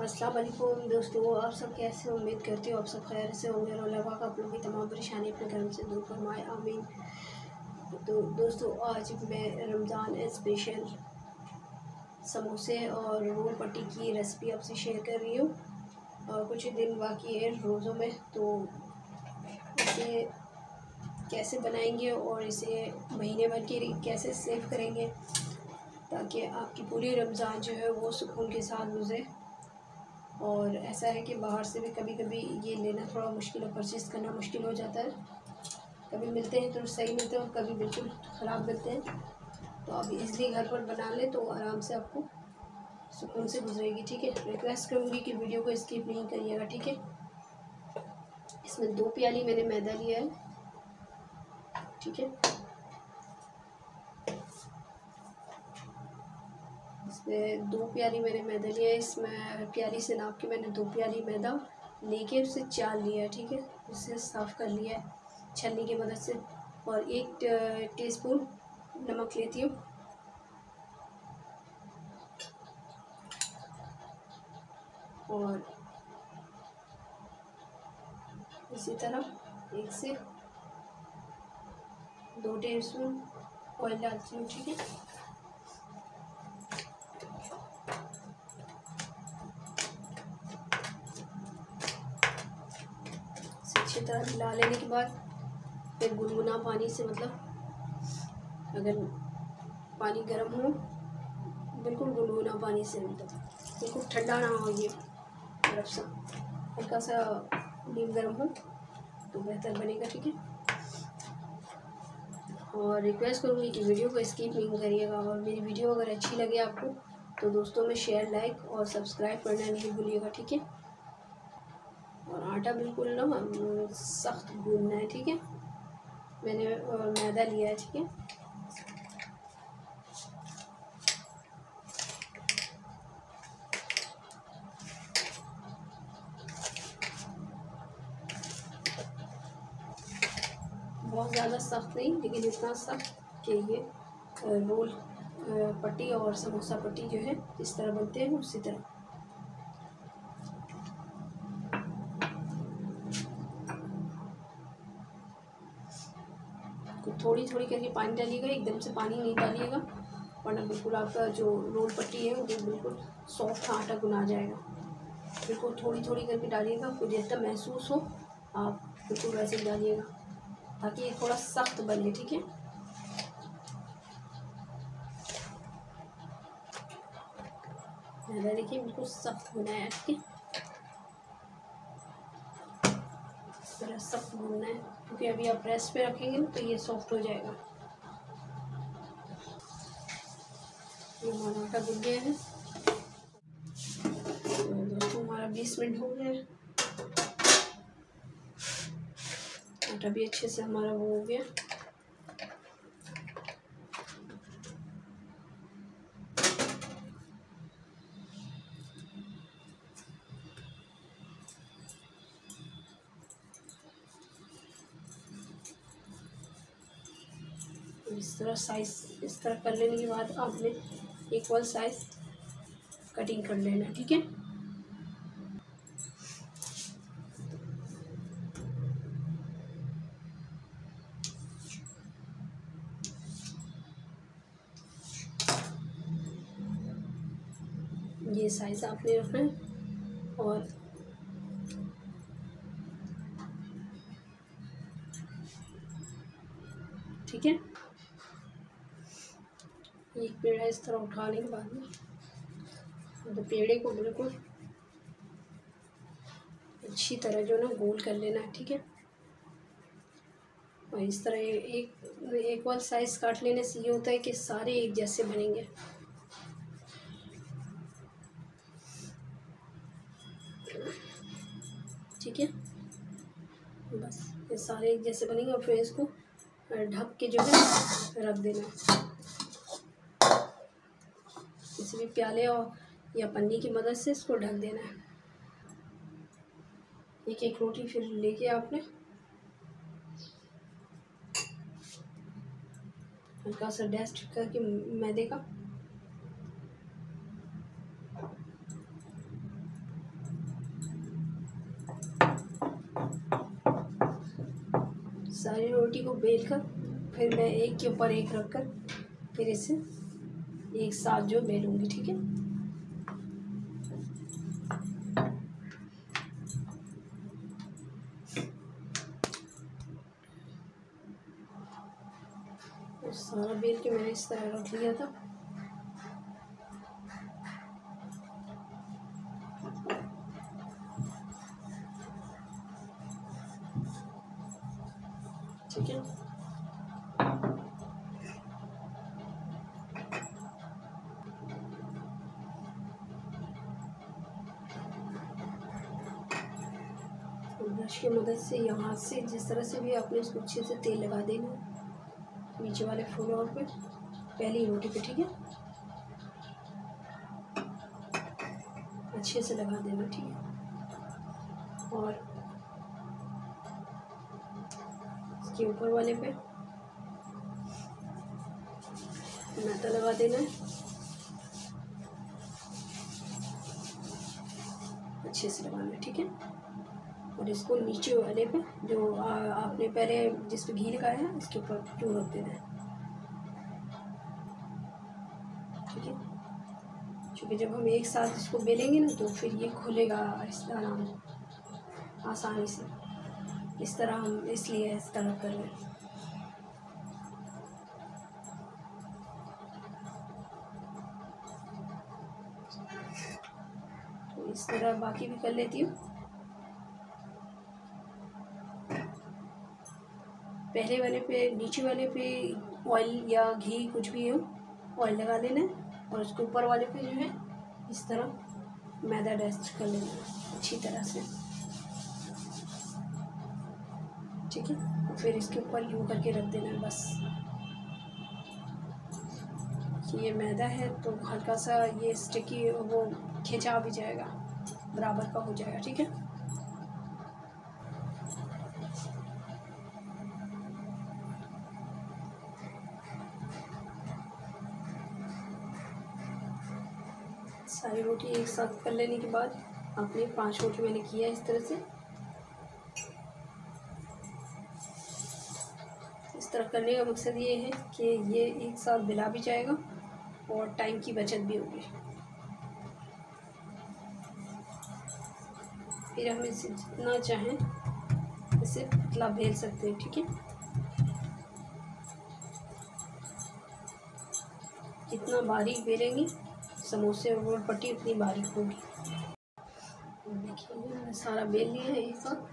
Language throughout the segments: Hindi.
अस्सलाम वालेकुम दोस्तों, आप सब कैसे हो? उम्मीद करती हूँ आप सब खैर से होंगे और अल्लाह पाक आप लोगों की तमाम परेशानी अपने घर से दूर फरमाए, आमीन। तो दोस्तों, आज मैं रमज़ान स्पेशल समोसे और रोल पट्टी की रेसिपी आपसे शेयर कर रही हूँ। और कुछ ही दिन बाकी है रोज़ों में, तो इसे कैसे बनाएंगे और इसे महीने भर के लिए कैसे सेव करेंगे ताकि आपकी पूरी रमज़ान जो है वो सुकून के साथ गुजरे। और ऐसा है कि बाहर से भी कभी कभी ये लेना थोड़ा मुश्किल और परचेज़ करना मुश्किल हो जाता है। कभी मिलते हैं तो सही मिलते हैं और कभी बिल्कुल ख़राब मिलते हैं। तो आप इजली घर पर बना लें तो आराम से आपको सुकून से गुजरेगी। ठीक है, रिक्वेस्ट करूँगी कि वीडियो को स्किप नहीं करिएगा। ठीक है, इसमें 2 प्याली मैंने मैदा लिया है। ठीक है, इसमें 2 प्याली मैंने मैदा लिया है। इसमें प्याली से नाप के मैंने 2 प्याली मैदा लेके उसे चाल लिया है। ठीक है, उसे साफ़ कर लिया है छलनी की मदद से। और 1 टीस्पून नमक लेती हूँ। और इसी तरह 1 से 2 टीस्पून ऑयल डालती हूँ। ठीक है, अच्छी तरह मिला लेने के बाद फिर गुनगुना पानी से, मतलब अगर पानी गर्म हो, बिल्कुल गुनगुना पानी से, मतलब बिल्कुल ठंडा ना हो, ये बर्फ़ सा, हल्का सा नीम गर्म हो तो बेहतर बनेगा। ठीक है, और रिक्वेस्ट करूँगी कि वीडियो को स्किप नहीं करिएगा। और मेरी वीडियो अगर अच्छी लगे आपको तो दोस्तों में शेयर, लाइक और सब्सक्राइब करना नहीं भूलिएगा। ठीक है, और आटा बिल्कुल ना सख्त गूंदना है। ठीक है, मैंने मैदा लिया है। ठीक है, बहुत ज़्यादा सख्त नहीं, लेकिन इतना सख्त कि ये रोल पट्टी और समोसा पट्टी जो है इस तरह बनते हैं उसी तरह। थोड़ी थोड़ी करके पानी डालिएगा, एकदम से पानी नहीं डालिएगा, वरना बिल्कुल आपका जो रोल पट्टी है वो बिल्कुल सॉफ्ट आटा गुना जाएगा। बिल्कुल थोड़ी थोड़ी करके डालिएगा, आपको जैसा महसूस हो आप बिल्कुल वैसे डालिएगा ताकि ये थोड़ा सख्त बने। ठीक है, मैदा देखिए बिल्कुल सख्त होना है। ठीक है, इस तरह सख्त भूनना है, क्योंकि अभी आप रेस्ट पे रखेंगे ना तो ये सॉफ्ट हो जाएगा। ये हमारा आटा भुन गया है। तो दोस्तों, हमारा 20 मिनट हो गया है, आटा भी अच्छे से हमारा वो हो गया। इस तरह साइज़ इस तरह कर लेने के बाद आपने इक्वल साइज़ कटिंग कर लेना है। ठीक है, ये साइज़ आपने रखना है। और ठीक है, एक पेड़ा इस तरह उठाने के बाद में तो पेड़े को बिल्कुल अच्छी तरह जो ना गोल कर लेना है। ठीक है, और इस तरह एक वाल साइज़ काट लेने से ये होता है कि सारे एक जैसे बनेंगे। ठीक है, बस ये सारे एक जैसे बनेंगे और फिर इसको ढक के जो है रख देना किसी भी प्याले और या पन्नी की मदद से इसको ढक देना है। एक एक रोटी फिर लेके आपने हल्का सा डस्ट करके मैदे का सारी रोटी को बेल कर फिर मैं एक के ऊपर एक रख कर फिर इसे एक साथ जो बेलूँगी, ठीक है। तो सारा बेल के मैंने इस तरह रख लिया था। ठीक है, ब्रश की मदद से या हाथ से जिस तरह से भी आपने इसको अच्छे से तेल लगा देना है नीचे वाले फ्लोर पे, पहली रोटी पे, ठीक है। अच्छे से लगा देना, ठीक है। और इसके ऊपर वाले पे मैदा लगा देना है अच्छे से लगाना है, ठीक है। और इसको नीचे वाले पे जो आपने पहले जिस पे घी लगाया है इसके ऊपर जो रख देना है, ठीक है। क्योंकि जब हम एक साथ इसको बेलेंगे ना तो फिर ये खुलेगा आसानी से, इस तरह हम इसलिए इस तरह कर रहे हैं। तो इस तरह बाकी भी कर लेती हूँ। पहले वाले पे नीचे वाले पे ऑयल या घी कुछ भी हो ऑयल लगा लेना है और उसके ऊपर वाले पे जो है इस तरह मैदा डस्ट कर लेना है अच्छी तरह से, ठीक है। फिर इसके ऊपर यूँ करके रख देना है बस। ये मैदा है तो हल्का सा ये स्टिकी वो खिंचा भी जाएगा, बराबर का हो जाएगा, ठीक है। सारी रोटी एक साथ कर लेने के बाद आपने 5 रोटी मैंने किया इस तरह से। इस तरह करने का मकसद ये है कि ये एक साथ बिला भी जाएगा और टाइम की बचत भी होगी। फिर हम इसे जितना चाहें इसे पतला बेल सकते हैं, ठीक है। जितना बारीक बेलेंगे समोसे और गोल पट्टी उतनी बारीक होगी। देखिए मैंने सारा बेल लिया है एक साथ।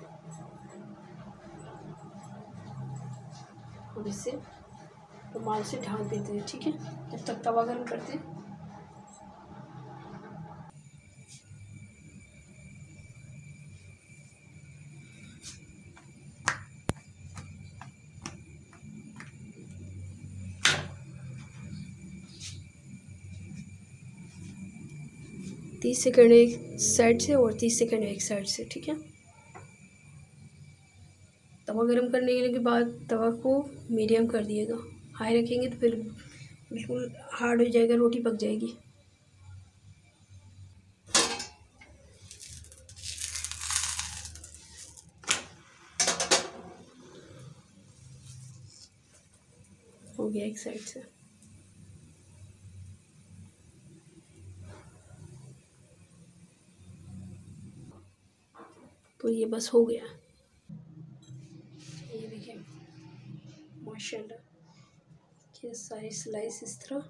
और इसे रुमाल से ढाँक देते हैं, ठीक है, जब तक तवा गर्म करते हैं। तीस सेकंड एक साइड से और 30 सेकंड एक साइड से, ठीक है। तवा गरम करने के बाद तवा को मीडियम कर दिएगा, हाई रखेंगे तो फिर बिल्कुल हार्ड हो जाएगा, रोटी पक जाएगी। हो गया एक साइड से। तो ये बस हो गया। ये देखिए माशाल्लाह कि सारी स्लाइस इस तरह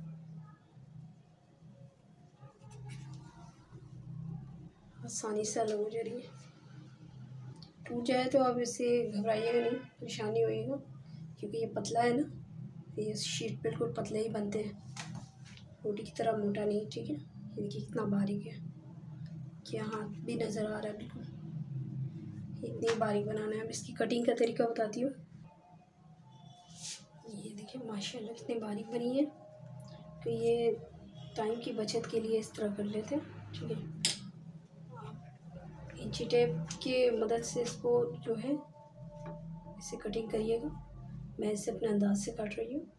आसानी से अलग हो जा रही है। टूट जाए तो आप इससे घबराइएगा नहीं, परेशानी होएगा, क्योंकि ये पतला है ना, ये शीट बिल्कुल पतले ही बनते हैं, रोटी की तरह मोटा नहीं, ठीक है। ये देखिए कितना बारीक है, कि हाथ भी नज़र आ रहा है बिल्कुल, इतनी बारीक बनाना है। अब इसकी कटिंग का तरीका बताती हूँ। ये देखिए माशाल्लाह कितनी बारीक बनी है। तो ये टाइम की बचत के लिए इस तरह कर लेते हैं, ठीक है। इंची टेप के मदद से इसको जो है इसे कटिंग करिएगा। मैं इसे अपने अंदाज से काट रही हूँ।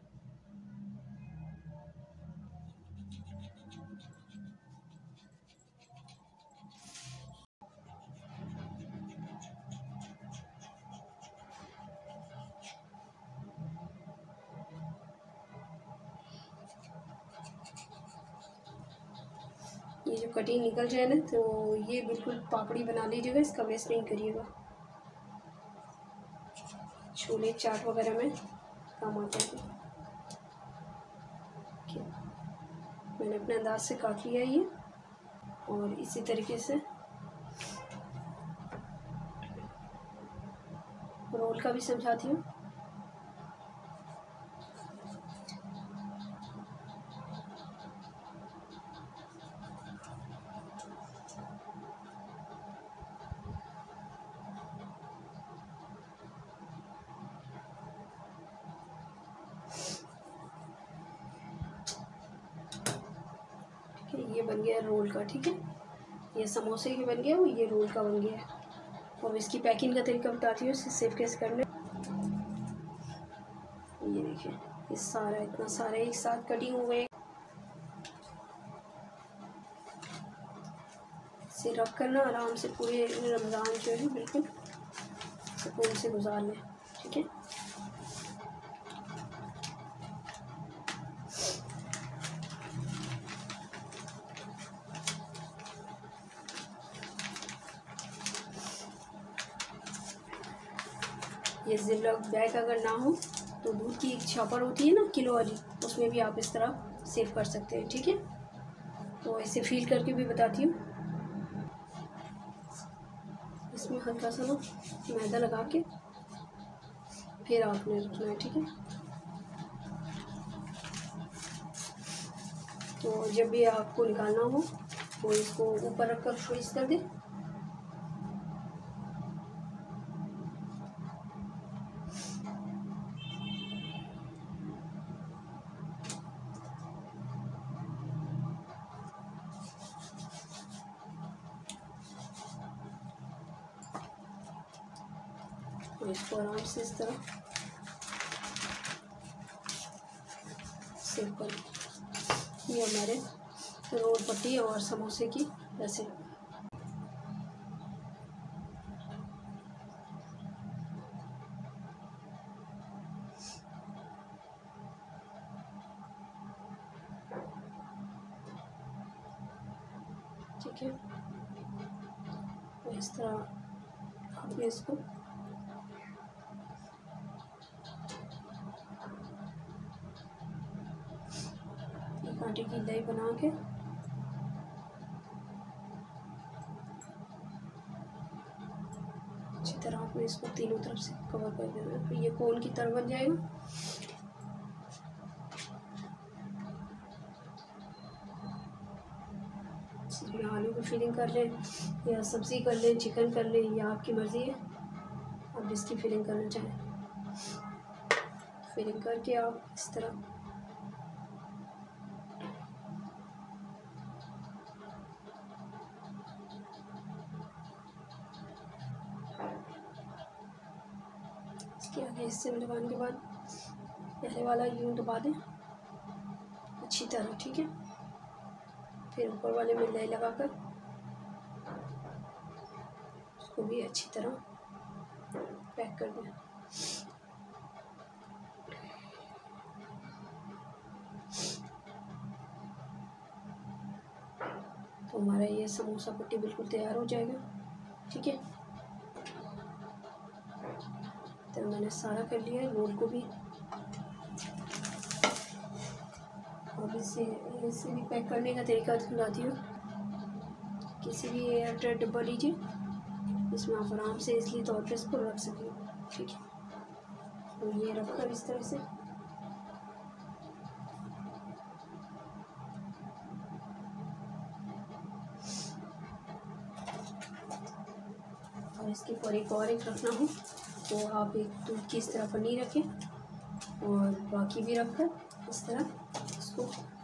ये जो कटिंग निकल जाए ना तो ये बिल्कुल पापड़ी बना लीजिएगा, इसका वेस्ट नहीं करिएगा। छोले चाट वगैरह में काम आता है। मैंने अपने अंदाज से काट लिया ये, और इसी तरीके से रोल का भी समझाती हूँ। ये बन गया रोल का, ठीक है। ये समोसे की बन गया और ये रोल का बन गया। और इसकी पैकिंग का तरीका बताती हूँ, इसे सेव कैसे करना है। ये देखिए, ये सारा इतना सारा एक साथ कटिंग हो गए। इसे रख कर ना आराम से पूरे रमज़ान जो है बिल्कुल सुकून से गुजार लें, ठीक है। ये ज़िपलॉक बैग अगर ना हो तो दूध की एक छॉपर होती है ना किलो वाली, उसमें भी आप इस तरह सेव कर सकते हैं, ठीक है। तो इसे फील करके भी बताती हूँ। इसमें हल्का सा ना मैदा लगा के फिर आपने रखना है, ठीक है। तो जब भी आपको निकालना हो तो इसको ऊपर रख कर फ्रीज कर दें। और इसको आराम से इस तरह सेव कर। ये हमारे रोल पट्टी और समोसे की रेसिपी। ठीक है, तो इस तरह आपने इसको आटे की दही बना के अच्छी तरह आपने इसको तीनों तरफ से कवर कर देना है। तो ये कोन की तरह बन जाएगा। इसमें आलू की फिलिंग कर लें या सब्ज़ी कर लें, चिकन कर लें, या आपकी मर्ज़ी है आप जिसकी फिलिंग करना चाहें। फिलिंग करके आप इस तरह इसके आगे हिस्से में दबाने के बाद पहले वाला यूँ दबा दें अच्छी तरह, ठीक है। फिर ऊपर वाले में लेयर लगाकर उसको भी अच्छी तरह पैक कर दें। तो हमारा ये समोसा पट्टी बिल्कुल तैयार हो जाएगा, ठीक है। तो मैंने सारा कर लिया है रोल को भी। अब इसे भी पैक करने का तरीका बताती हूँ। किसी भी एयर टाइट डब्बा लीजिए, इसमें आप आराम से इसलिए तौर पर इसको रख सकें, ठीक है। तो ये रखकर इस तरह से और इसके ऊपर एक रखना हो तो आप एक दूध की इस तरह पन्नी रखें और बाकी भी रखकर इस तरह इसको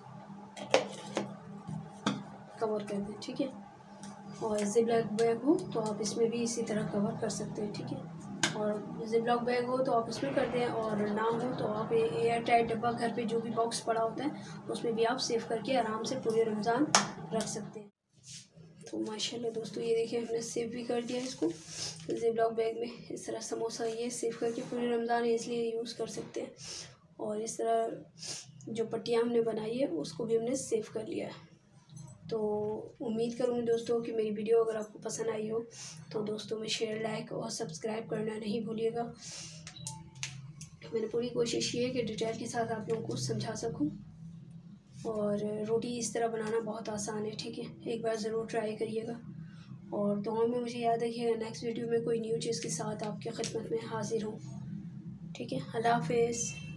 कवर कर दें, ठीक है। और ज़िपलॉक बैग हो तो आप इसमें भी इसी तरह कवर कर सकते हैं, ठीक है। और ज़िपलॉक बैग हो तो आप इसमें कर दें, और ना हो तो आप एयर टाइट डब्बा घर पे जो भी बॉक्स पड़ा होता है उसमें भी आप सेव करके आराम से पूरे रमज़ान रख सकते हैं। तो माशाल्लाह दोस्तों, ये देखिए हमने सेव भी कर दिया इसको ज़िपलॉक बैग में। इस तरह समोसा ये सेव करके पूरे रमज़ान इसलिए यूज़ कर सकते हैं। और इस तरह जो पट्टियाँ हमने बनाई है उसको भी हमने सेव कर लिया है। तो उम्मीद करूँगी दोस्तों कि मेरी वीडियो अगर आपको पसंद आई हो तो दोस्तों में शेयर, लाइक और सब्सक्राइब करना नहीं भूलिएगा। मैंने पूरी कोशिश की है कि डिटेल के साथ आप लोगों को समझा सकूं। और रोटी इस तरह बनाना बहुत आसान है, ठीक है, एक बार ज़रूर ट्राई करिएगा। और दुआ में मुझे याद रखिएगा, नेक्स्ट वीडियो में कोई न्यू चीज़ के साथ आपकी खिदमत में हाजिर हूँ, ठीक है। अल्लाह हाफ़िज़।